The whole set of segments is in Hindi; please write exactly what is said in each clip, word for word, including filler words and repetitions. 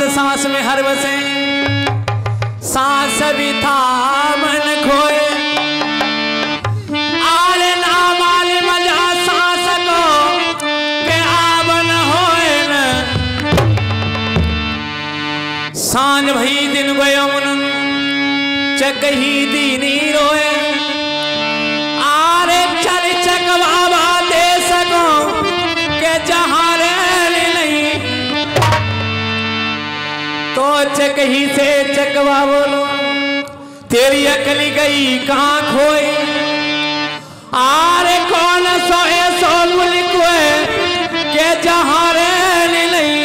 सांस में हर बसे, सांस भी था मन खोए, आले ना माले मजा सांस को के आवन होए न। सांझ भई दिन गयो मन चकही दीनी रोए, आरे चल चक बाबा दे सको के जहाँ रहने नहीं, तो चकही से चकवा बोलो तेरी अकली गई कहाँ खोई, आरे कौन सोए सो मुल्क के जहाँ रहने नहीं।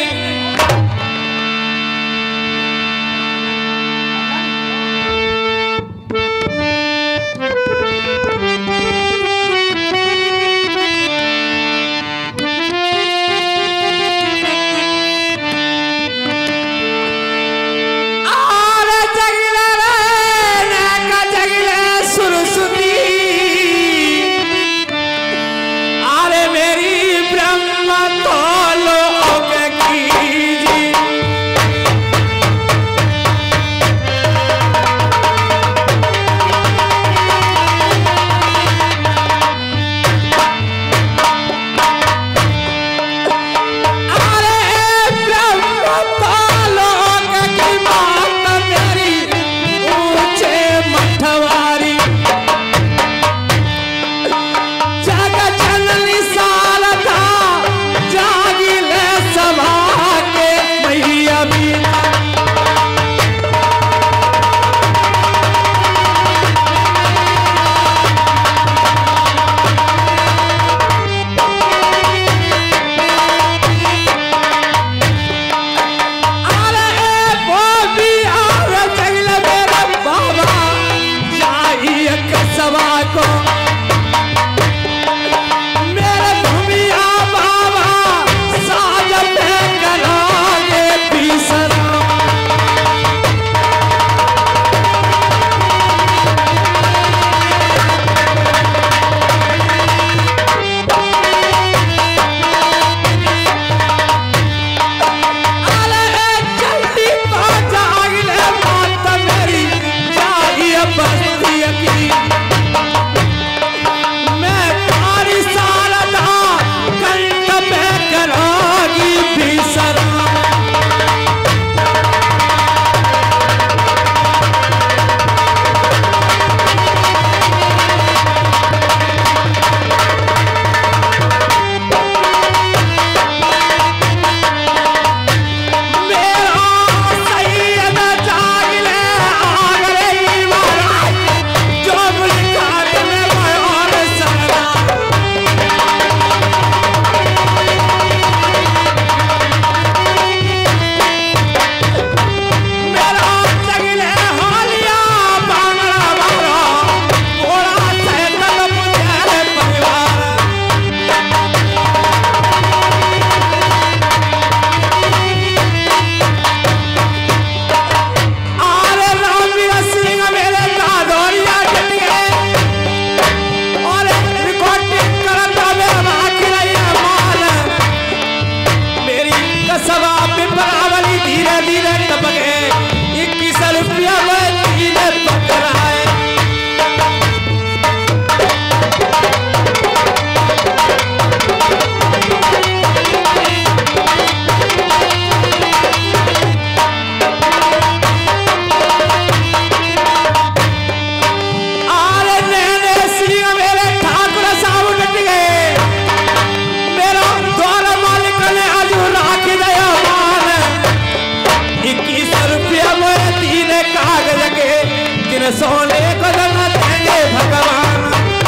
सोने को न देंगे भगवान।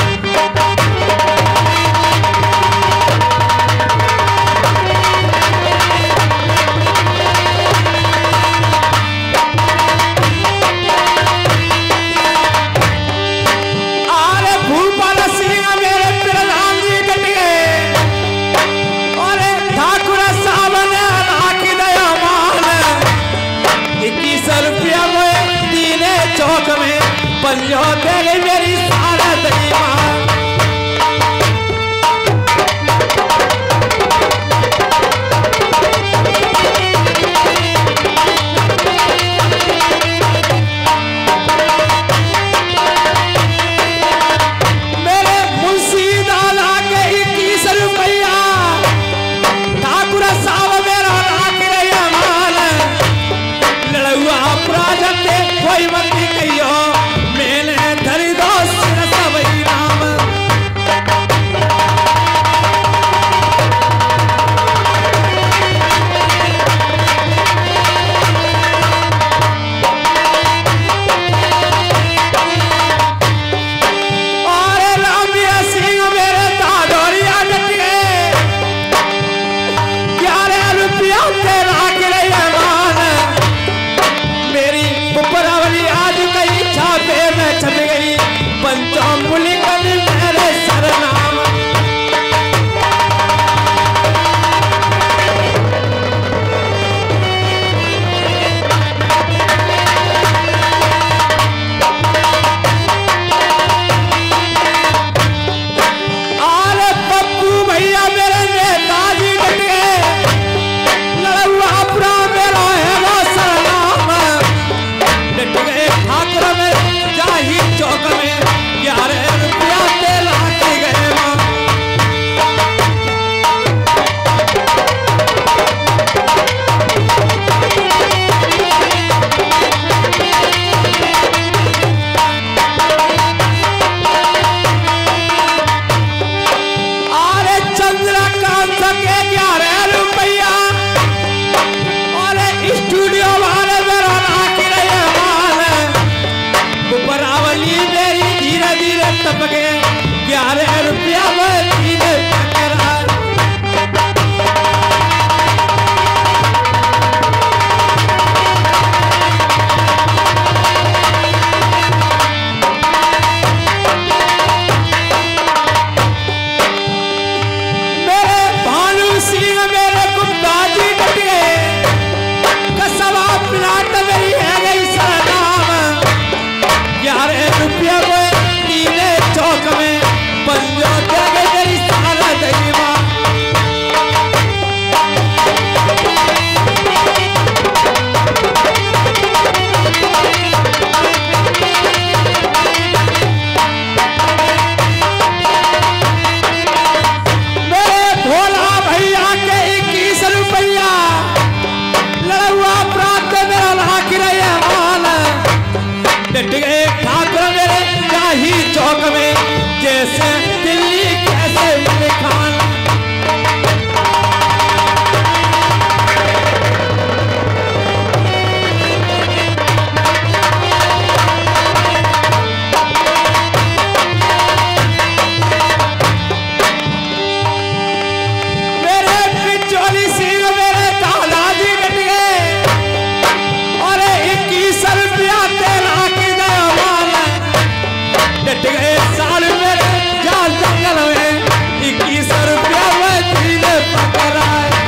अरे भूपाल सिंह मेरे प्रधान जी कट गए और ठाकुर साहब ने राख दया मान इक्कीस रुपया में दीने चौक में ग्यारह रुपया में तीन टकरा। मेरे भानु सिंह मेरे गुप्ता जी कट गए, कसवा प्लाट मेरी है गई सरनाम। ग्यारह रुपया में तीन चौक में पंजो दे गई तेरी सारा दईमा। मेरे भोला भैया के इक्कीस रुपया लड़ुआ प्राप्त मेरा लाख रहे माल। डट गए ठाकुर मेरे जाही चौक में जैसे दिल्ली कैसे मलिक खान। मेरे पिचोली सिंह मेरे दादाजी कट गए और इक्कीस रुपया तेरा की दया माल। डट गए साल मेरे जाल जंगल में इक्कीस रुपया में तीन पकड़ा।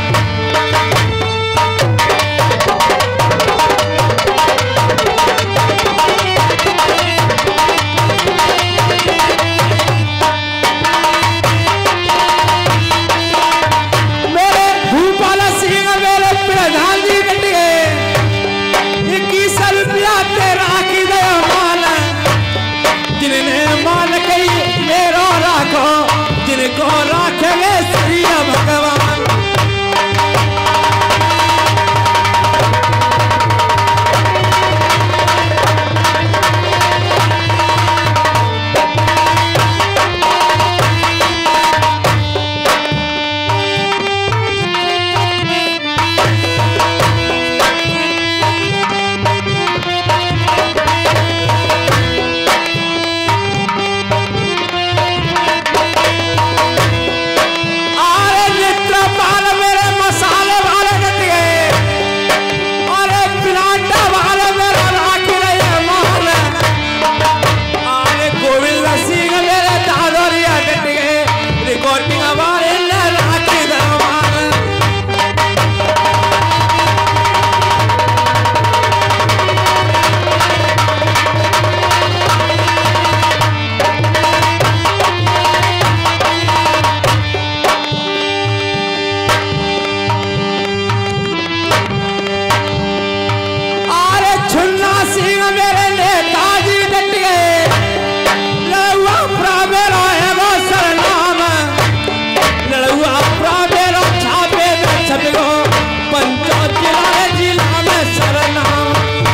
मेरे भूपाल सिंह मेरे प्रधान जी कट गए इक्कीस रुपया तेरा की दया माल। जिन्हें मान गई मेरो राखो जिनको राखेंगे श्री भगवान। आरे नेत्रपाल मेरे मसाले वाले कट गए और पिलाटा वाले मेरा राख रहे माल। आरे गोविंद सिंह मेरे दादोरिया कट गए रिकॉर्डिंग वाले ने राख दे माल। आरे छुन्ना सिंह मेरे नेताजी कट गए लड़ुआ प्रा मेरा है वो सरनाम। लड़ुआ प्रा मेरा छापे में छप गो पंचो जिला जिला में सरनाम।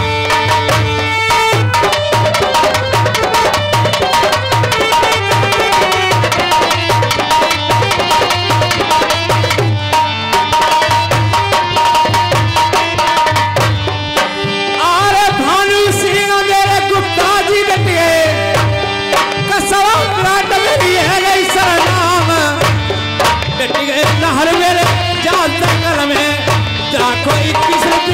आरे भानु सिंह मेरे गुप्ता जी कट गए कसवा प्लाट मेरी है गई सरनाम। डट गए नहर मेरे जाल जंगल में जाखो इक्कीस